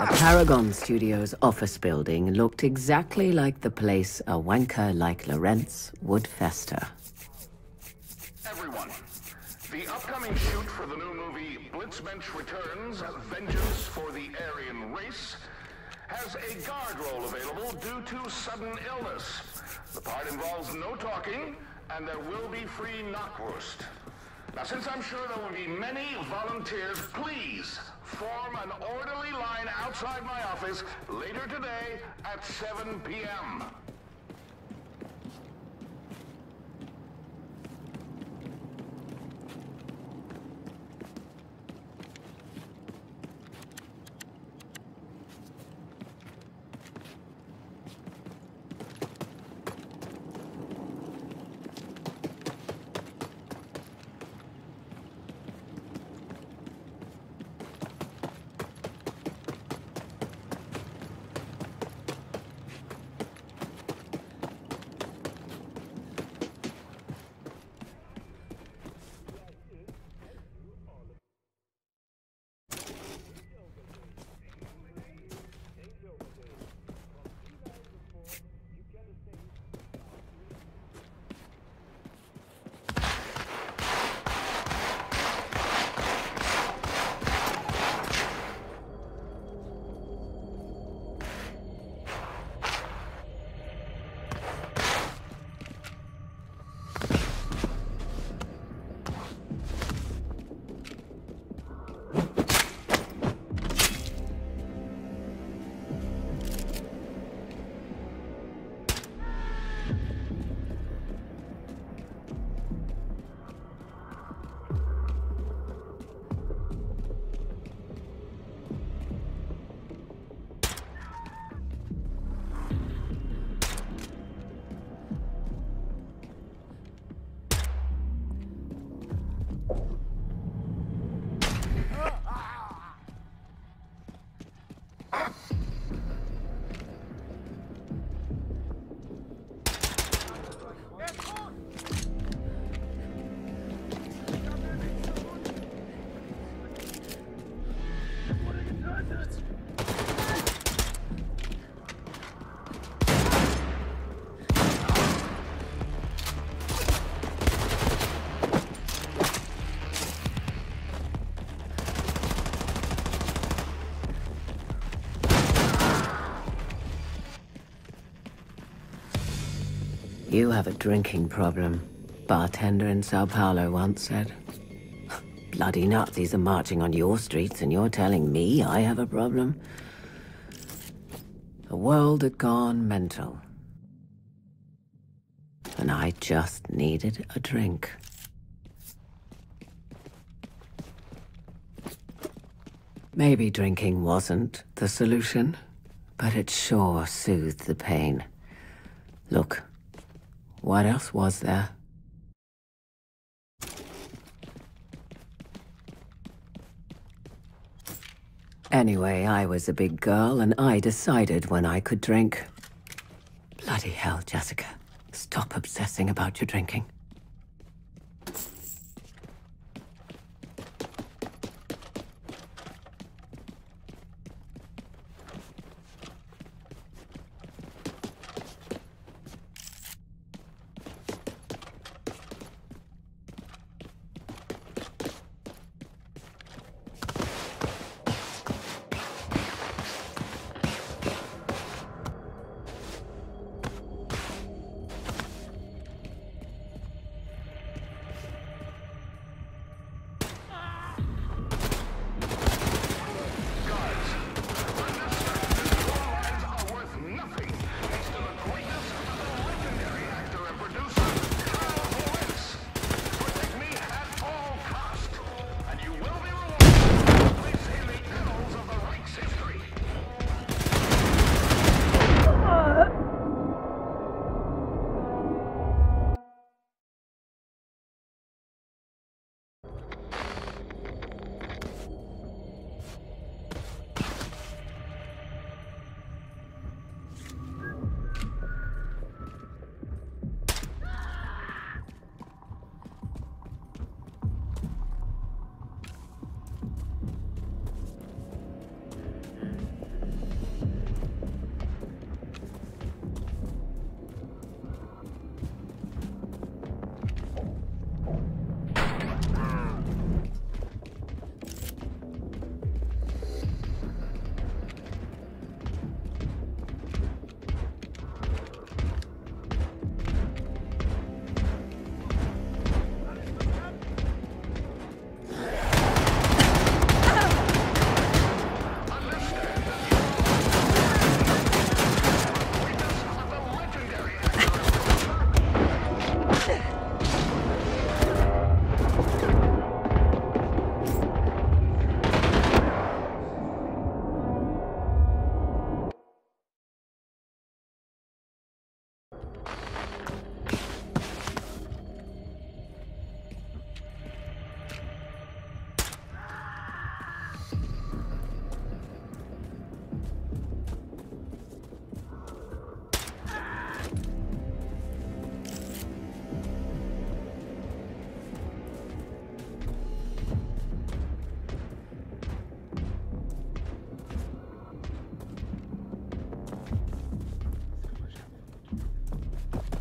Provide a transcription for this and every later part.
The Paragon Studios office building looked exactly like the place a wanker like Lorentz would fester. Everyone, the upcoming shoot for the new movie Blitzmensch Returns, Vengeance for the Aryan Race, has a guard role available due to sudden illness. The part involves no talking, and there will be free knockwurst. Now, since I'm sure there will be many volunteers, please form an orderly line outside my office later today at 7 p.m. You have a drinking problem, bartender in Sao Paulo once said. Bloody Nazis are marching on your streets and you're telling me I have a problem? The world had gone mental. And I just needed a drink. Maybe drinking wasn't the solution, but it sure soothed the pain. Look. What else was there? Anyway, I was a big girl and I decided when I could drink. Bloody hell, Jessica. Stop obsessing about your drinking.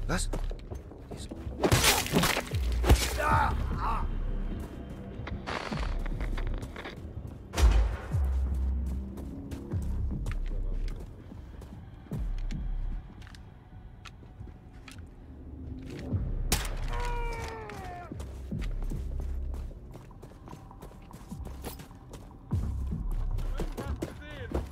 Was?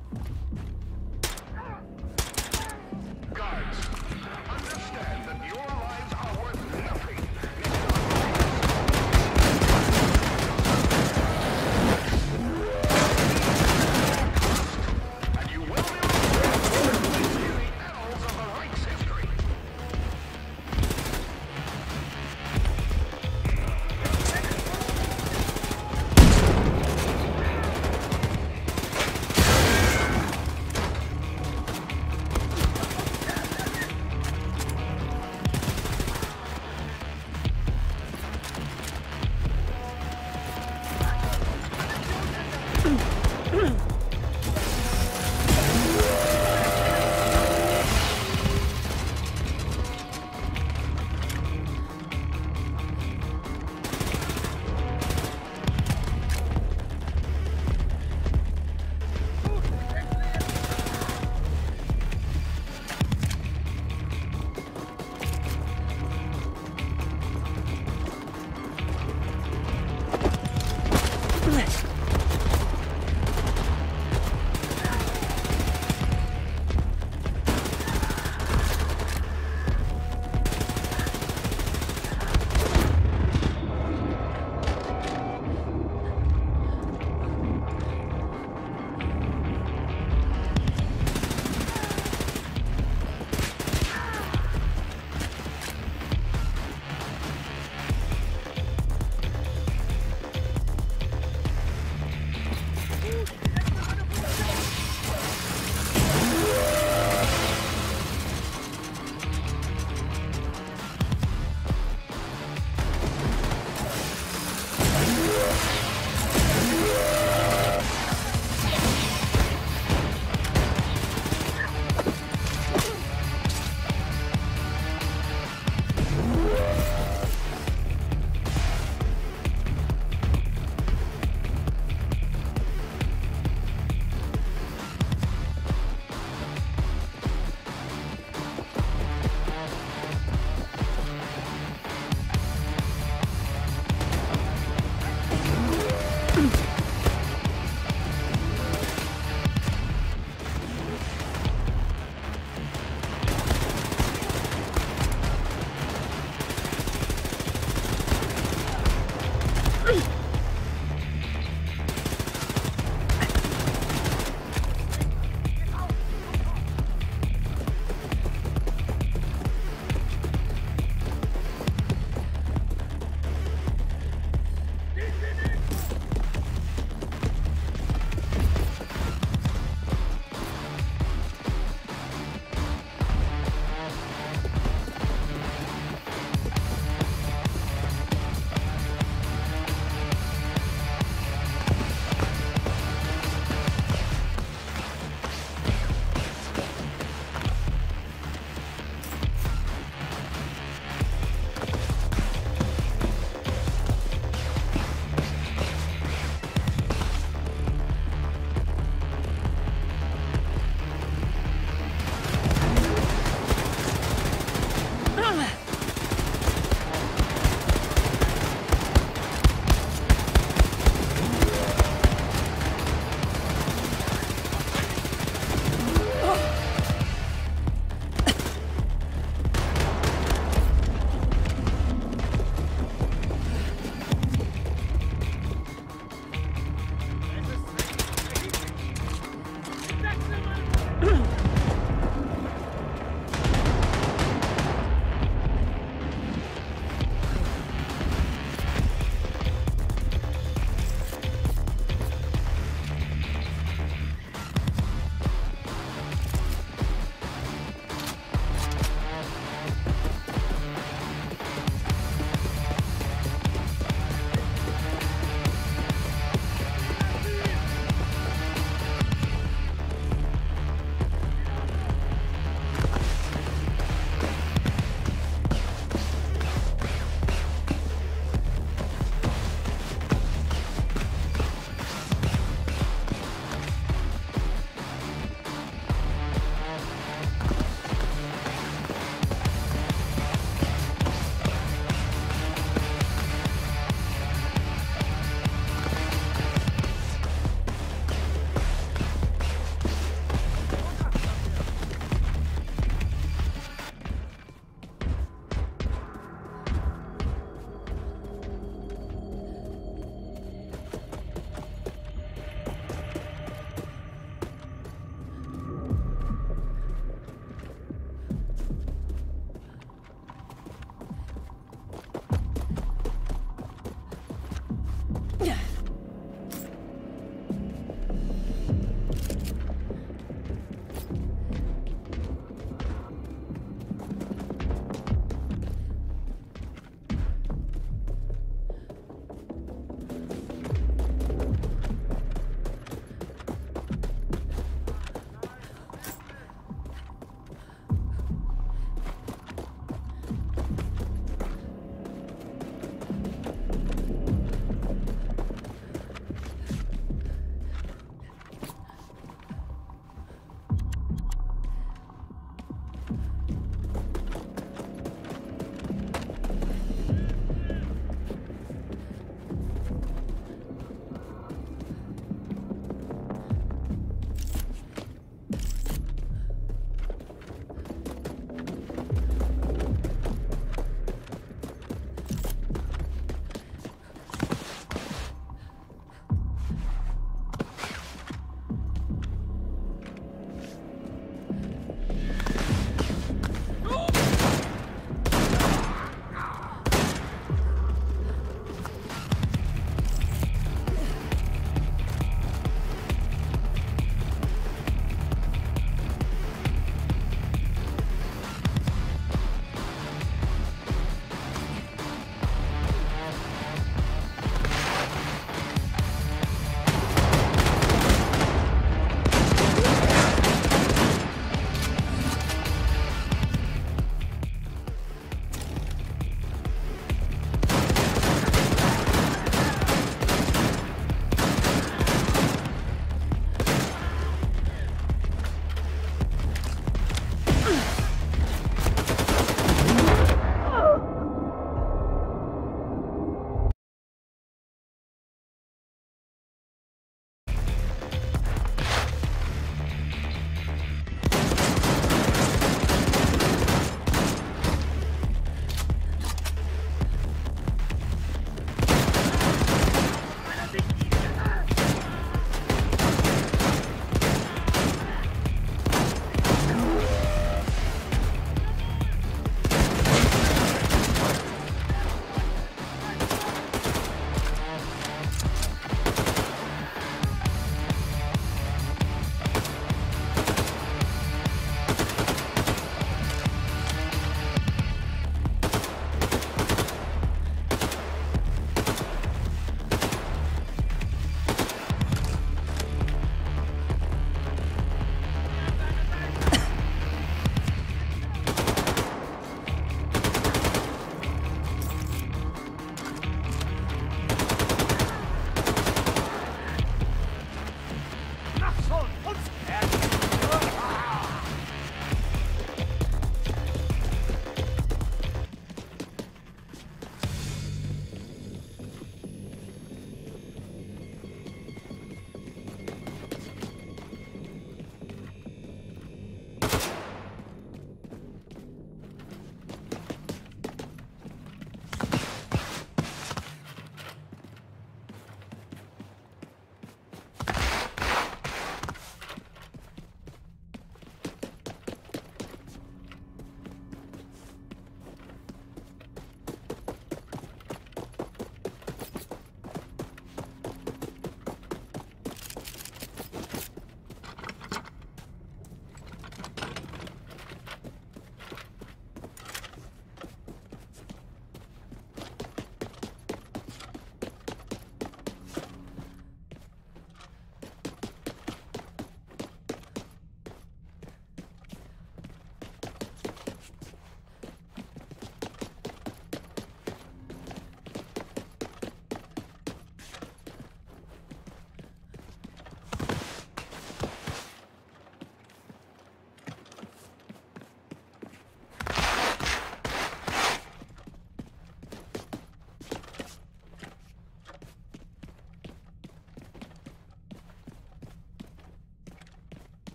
Guards, understand that your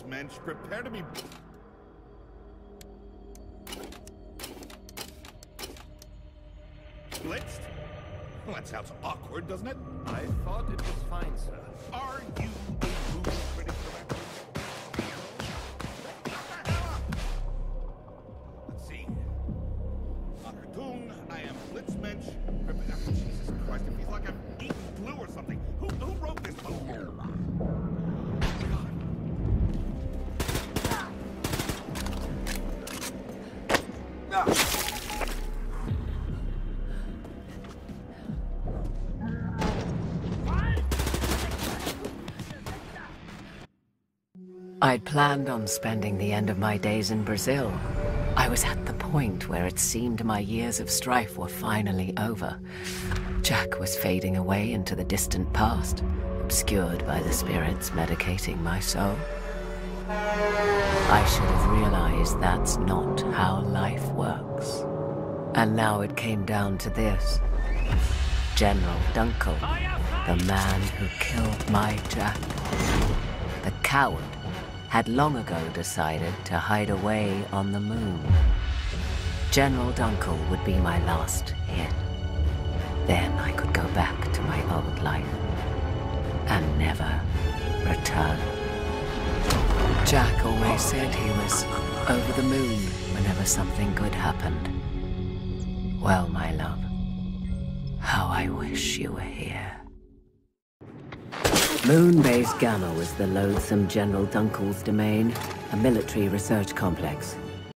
Blitzmensch. Prepare to be... blitzed? Well, that sounds awkward, doesn't it? I thought it was fine, sir. Are you a movie critic, correct? Let's see. Achtung, I am Blitzmensch. Jesus Christ, it feels like I've eaten glue or something. Who wrote this book? I'd planned on spending the end of my days in Brazil. I was at the point where it seemed my years of strife were finally over. Jack was fading away into the distant past, obscured by the spirits medicating my soul. I should have realized that's not how life works. And now it came down to this. General Dunkel, the man who killed my Jack. The coward had long ago decided to hide away on the moon. General Dunkel would be my last hit. Then I could go back to my old life and never return. Jack always said he was over the moon whenever something good happened. Well, my love, how I wish you were here. Moon Base Gamma was the loathsome General Dunkel's domain, a military research complex.